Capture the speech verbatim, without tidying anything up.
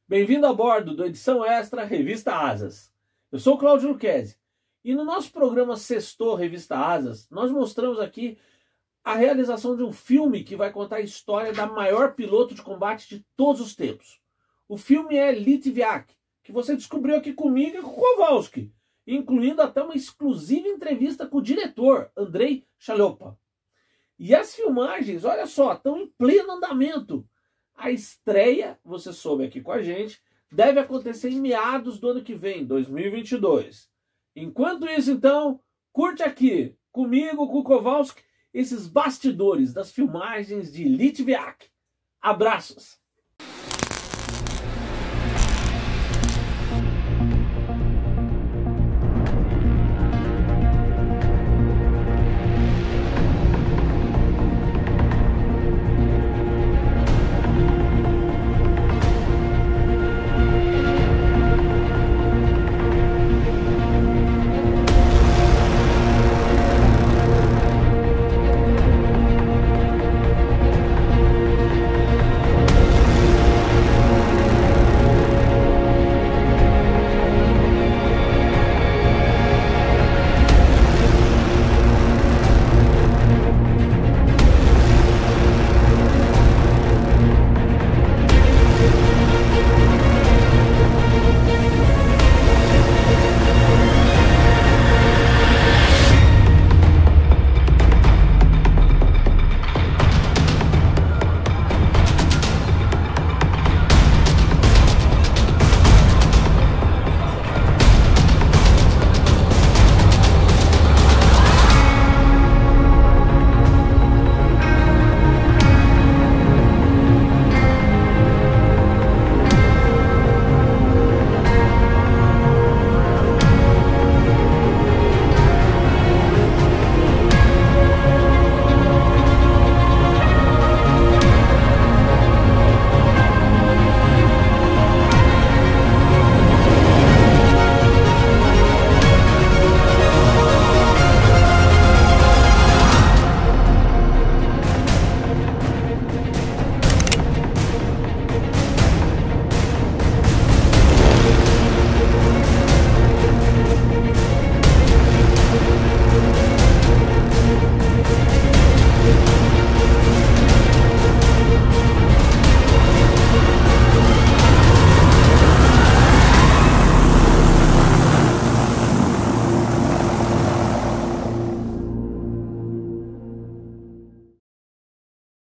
Bem-vindo a bordo do Edição Extra Revista Asas. Eu sou o Cláudio Luquezzi e no nosso programa Sextou Revista Asas, nós mostramos aqui a realização de um filme que vai contar a história da maior piloto de combate de todos os tempos. O filme é Litviak, que você descobriu aqui comigo e com o Kowalski, incluindo até uma exclusiva entrevista com o diretor, Andrei Chalupa. E as filmagens, olha só, estão em pleno andamento. A estreia, você soube aqui com a gente, deve acontecer em meados do ano que vem, dois mil e vinte e dois. Enquanto isso, então, curte aqui, comigo, com o Kowalski, esses bastidores das filmagens de Litviak. Abraços!